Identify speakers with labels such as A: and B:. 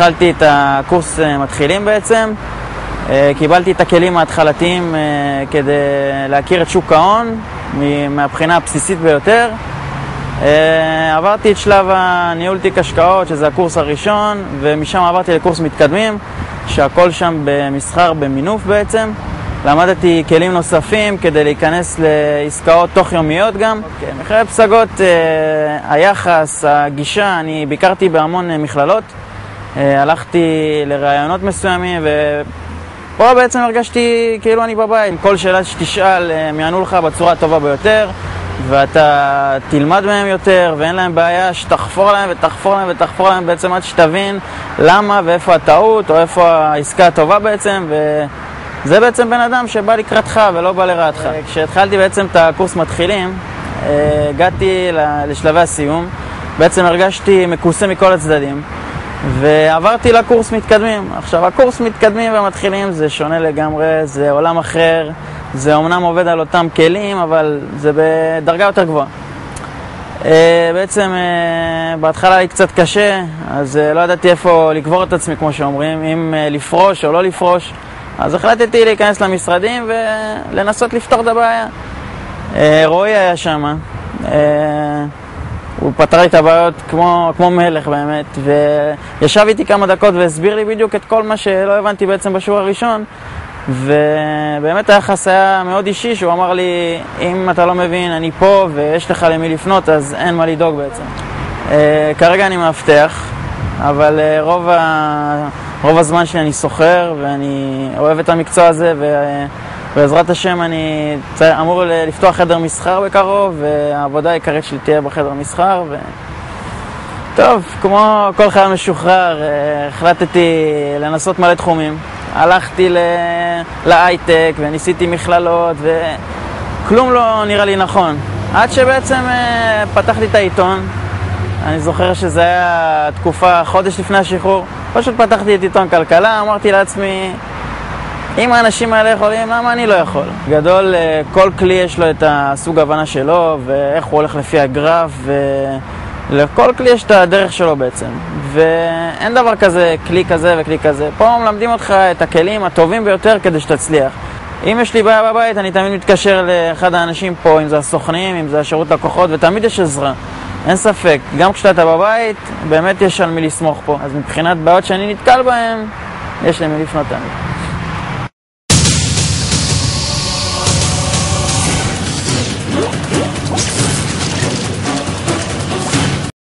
A: כשהתחלתי את הקורס מתחילים בעצם, קיבלתי את הכלים ההתחלתיים כדי להכיר את שוק ההון מהבחינה הבסיסית ביותר. עברתי את שלב הניהול תיק השקעות, שזה הקורס הראשון, ומשם עברתי לקורס מתקדמים, שהכל שם במסחר, במינוף בעצם. למדתי כלים נוספים כדי להיכנס לעסקאות תוך יומיות גם. מכללת פסגות, היחס, הגישה, אני ביקרתי בהמון מכללות, הלכתי לרעיונות מסוימים, ופה בעצם הרגשתי כאילו אני בבית. כל שאלה שתשאל, הם יענו לך בצורה הטובה ביותר, ואתה תלמד מהם יותר, ואין להם בעיה שתחפור להם ותחפור להם ותחפור להם בעצם עד שתבין למה ואיפה הטעות או איפה העסקה הטובה בעצם, וזה בעצם בן אדם שבא לקראתך ולא בא לרעתך. כשהתחלתי בעצם את הקורס מתחילים, הגעתי לשלבי הסיום, בעצם הרגשתי מקוסם מכל הצדדים, ועברתי לקורס מתקדמים. עכשיו, הקורס מתקדמים ומתחילים זה שונה לגמרי, זה עולם אחר, זה אומנם עובד על אותם כלים, אבל זה בדרגה יותר גבוהה. בעצם בהתחלה היה קצת קשה, אז לא ידעתי איפה לקבור את עצמי, כמו שאומרים, אם לפרוש או לא לפרוש. אז החלטתי להיכנס למשרדים ולנסות לפתור את הבעיה. רועי היה שם, הוא פתר לי את הבעיות כמו מלך באמת, וישב איתי כמה דקות והסביר לי בדיוק את כל מה שלא הבנתי בעצם בשיעור הראשון, ובאמת היחס היה מאוד אישי, שהוא אמר לי, אם אתה לא מבין, אני פה ויש לך למי לפנות, אז אין מה לדאוג בעצם. כרגע אני מאבטח, אבל רוב הזמן שלי אני סוחר, ואני אוהב את המקצוע הזה, ובעזרת השם אני אמור לפתוח חדר מסחר בקרוב, והעבודה העיקרית שלי תהיה בחדר מסחר. טוב, כמו כל חייל משוחרר, החלטתי לנסות מלא תחומים. הלכתי להייטק וניסיתי מכללות, וכלום לא נראה לי נכון. עד שבעצם פתחתי את העיתון. אני זוכר שזה היה תקופה, חודש לפני השחרור. פשוט פתחתי את עיתון כלכלה, אמרתי לעצמי, אם האנשים האלה יכולים, למה אני לא יכול? גדול, כל כלי יש לו את הסוג הבנה שלו, ואיך הוא הולך לפי הגרף, ולכל כלי יש את הדרך שלו בעצם. ואין דבר כזה, כלי כזה וכלי כזה. פה מלמדים אותך את הכלים הטובים ביותר כדי שתצליח. אם יש לי בעיה בבית, אני תמיד מתקשר לאחד האנשים פה, אם זה הסוכנים, אם זה השירות לקוחות, ותמיד יש עזרה. אין ספק, גם כשאתה בבית, באמת יש על מי לסמוך פה. אז מבחינת בעיות שאני נתקל בהן, יש למי לפנות.